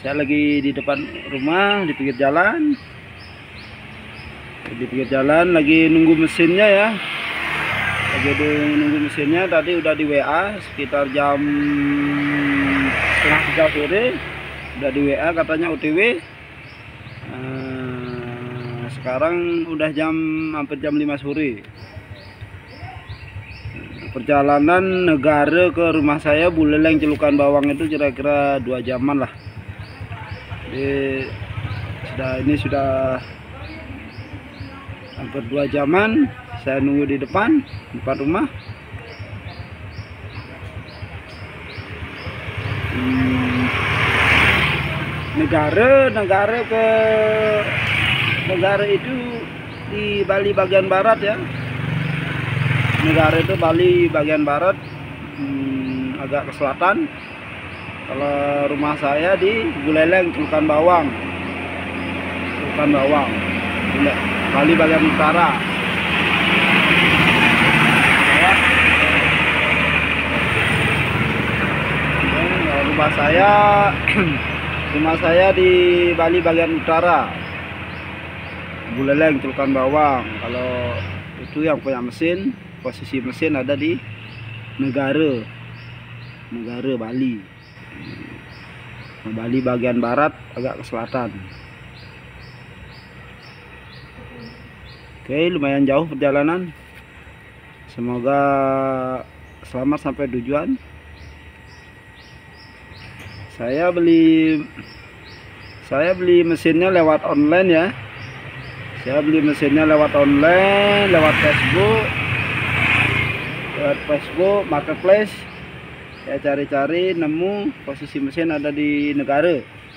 Saya lagi di depan rumah, di pinggir jalan. Di pinggir jalan lagi nunggu mesinnya ya. Lagi nunggu mesinnya, tadi udah di WA sekitar jam setengah 3 sore. Udah di WA katanya OTW. Sekarang udah hampir jam 5 sore. Perjalanan Negara ke rumah saya Buleleng Celukan Bawang itu kira-kira 2 jaman lah. Ini sudah hampir 2 jaman saya nunggu di depan rumah. Negara itu di Bali bagian barat ya. Negara itu Bali bagian barat, agak ke selatan. Kalau rumah saya di Buleleng Celukan Bawang, Bali bagian utara. Rumah saya di Bali bagian utara, Buleleng Celukan Bawang. Kalau itu yang punya mesin, posisi mesin ada di Negara Bali. Bali bagian barat agak ke selatan. Oke, lumayan jauh perjalanan. Semoga selamat sampai tujuan. Saya beli mesinnya lewat online ya. Saya beli mesinnya lewat online, lewat Facebook Marketplace. Saya cari-cari, nemu posisi mesin ada di Negara.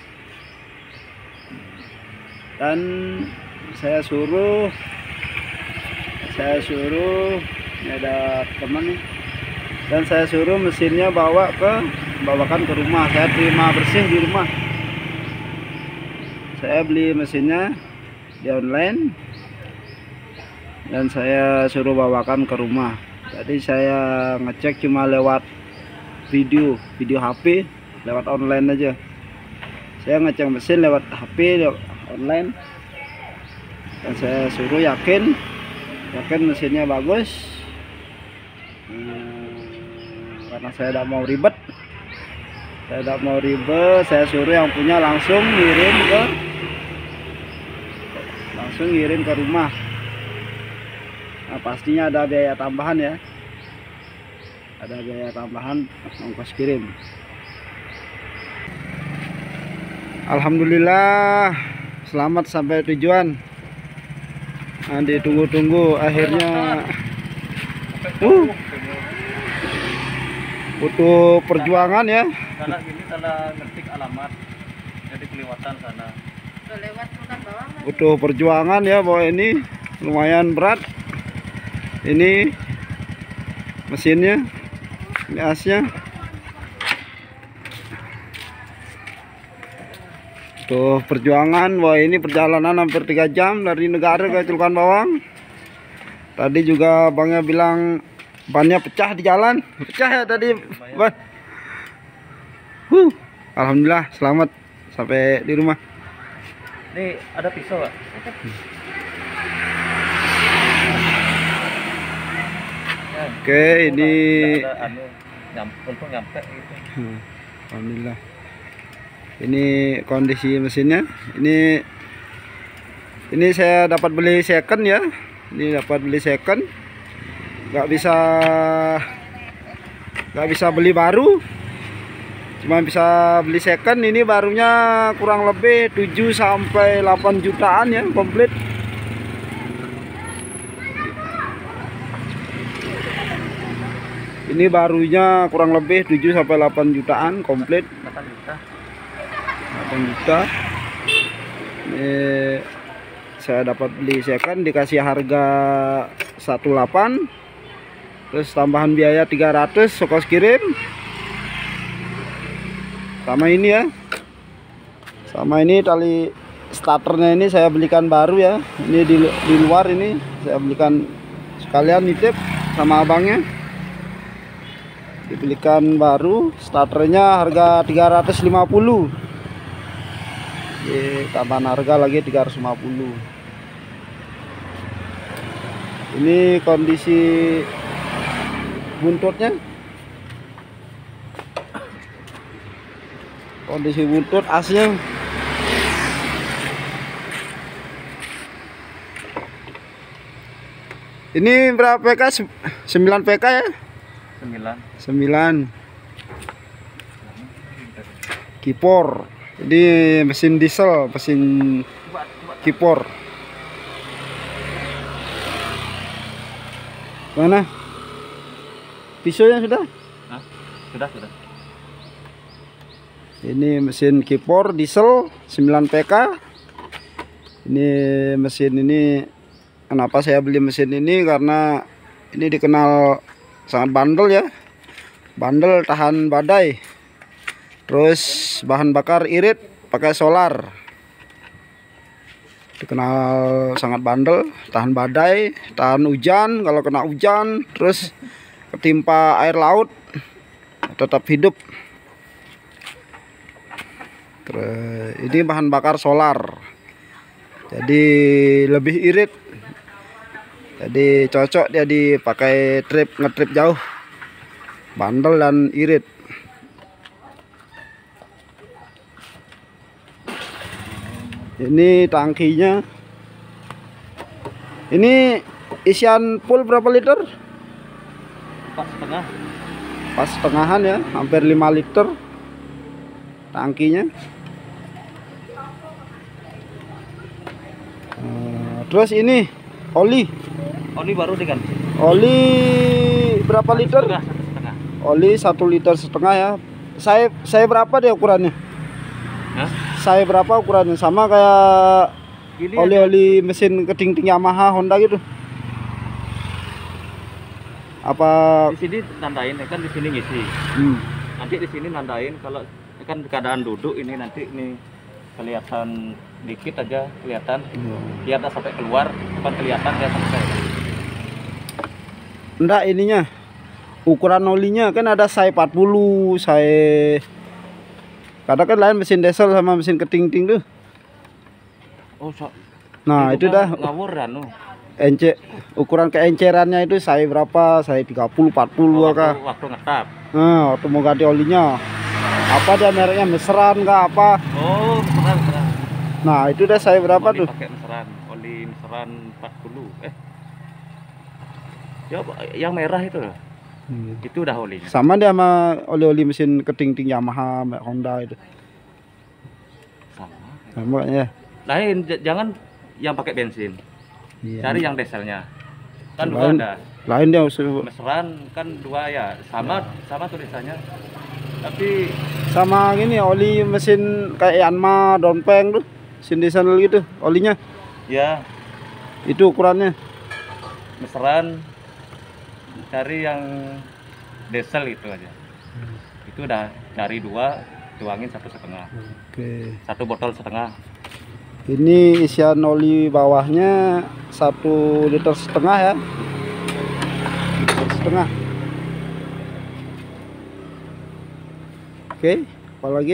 Dan saya suruh ini ada teman nih. Dan saya suruh mesinnya bawakan ke rumah. Saya terima bersih di rumah. Saya beli mesinnya di online dan saya suruh bawakan ke rumah. Jadi saya ngecek cuma lewat video HP, lewat online aja. Saya ngecek mesin lewat HP, lewat online, dan saya suruh yakin mesinnya bagus. Karena saya tidak mau ribet, saya suruh yang punya langsung ngirim ke rumah. Nah, pastinya ada biaya tambahan ya. Ada biaya tambahan ongkos kirim. Alhamdulillah selamat sampai tujuan. Nah, ditunggu-tunggu akhirnya. Butuh perjuangan ya. Salah ngetik alamat, jadi kelewatan sana. Butuh perjuangan ya, bahwa ini lumayan berat. Ini mesinnya, ini asnya. Tuh perjuangan, wah ini perjalanan hampir 3 jam dari Negara ke Celukan Bawang. Tadi juga abangnya bilang bannya pecah di jalan. Pecah ya tadi, Bang. Alhamdulillah selamat sampai di rumah. Ini ada pisau, Pak? Oke, ini untung nyampe gitu. Alhamdulillah. Ini kondisi mesinnya. Ini saya dapat beli second ya. Ini dapat beli second. Nggak bisa beli baru. Cuma bisa beli second. Ini barunya kurang lebih 7 sampai 8 jutaan ya, komplit. Ini barunya kurang lebih 7 sampai 8 jutaan komplit. 8 juta. Ini saya dapat beli second, dikasih harga 18. Terus tambahan biaya 300 ongkos kirim. Sama ini ya. Sama ini tali starternya ini saya belikan baru ya. Ini di luar ini saya belikan sekalian nitip sama abangnya. Dibelikan baru, starternya harga 350. tambahan harga lagi 350. Ini kondisi buntutnya, kondisi buntut asnya. Ini berapa PK? 9 PK ya? 9 kipor. Ini mesin diesel, mesin kipor. Mana pisaunya sudah? Hah? Sudah. Ini mesin kipor diesel 9 PK. Ini mesin ini, kenapa saya beli mesin ini, karena ini dikenal sangat bandel ya. Bandel, tahan badai. Terus bahan bakar irit pakai solar. Dikenal sangat bandel, tahan badai, tahan hujan. Kalau kena hujan terus ketimpa air laut tetap hidup. Terus ini bahan bakar solar, jadi lebih irit, jadi cocok dia dipakai ngetrip jauh, bandel dan irit. Ini tangkinya. Ini isian full berapa liter? 4,5. Pas setengahan ya, hampir 5 liter tangkinya. Terus ini oli Baru diganti. Oli berapa liter? Setengah. Oli 1,5 liter ya. Saya berapa deh ukurannya? Hah? Saya berapa ukurannya? Sama kayak Gini oli mesin keting-ting Yamaha, Honda gitu. Apa di sini nandain kan, di sini ngisi. Nanti di sini nandain kalau kan keadaan duduk ini, nanti ini kelihatan dikit aja kelihatan. Biar tak sampai keluar, bukan kelihatan ya sampai. enggak, ininya ukuran olinya kan ada saya 40, saya kadang kan lain mesin diesel sama mesin keting-ting tuh. Nah itu dah ngawur anu. Ukuran keencerannya itu saya berapa? Saya 30, 40 kah? Waktu ngetap. Nah, waktu mau ganti olinya. Apa dia mereknya, Meseran kah apa? Oh, meseran. Nah, itu dah saya berapa oli tuh? Pakai meseran, oli meseran 40. Ya yang merah itu loh. Itu udah olinya. Sama dia sama oli-oli mesin keting-ting Yamaha, Honda itu. Sama ya. Lain, jangan yang pakai bensin. Iya. Cari yang dieselnya. Kan Lain, dua ada. Lain dia Meseran kan 2 ya, sama tulisannya. Tapi sama gini oli mesin kayak Yanma, Dongfeng tuh, mesin diesel gitu, olinya. ya Itu ukurannya. meseran, cari yang diesel itu aja. Itu udah cari 2, tuangin 1,5. Oke. 1 botol setengah. Ini isian oli bawahnya 1,5 liter ya. 1,5 liter. Oke, apalagi?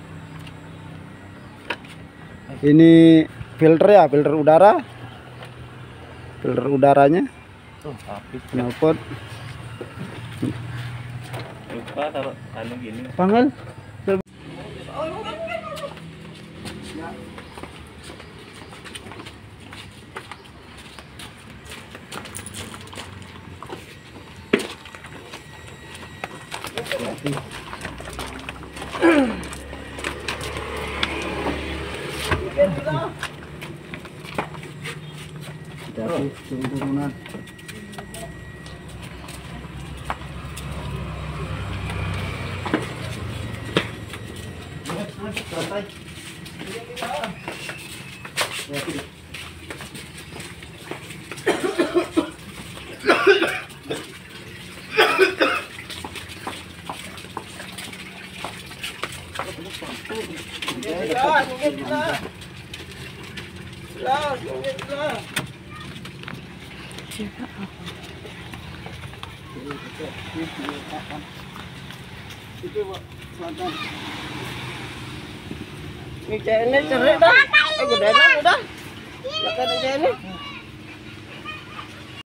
Ini filter ya, filter udara. Filter udaranya. Habis. Knalpot. Lupa taruh anu gini. Panggil. Jadi turunan. Ini cerai dah. Gedean udah. Ya kan ini.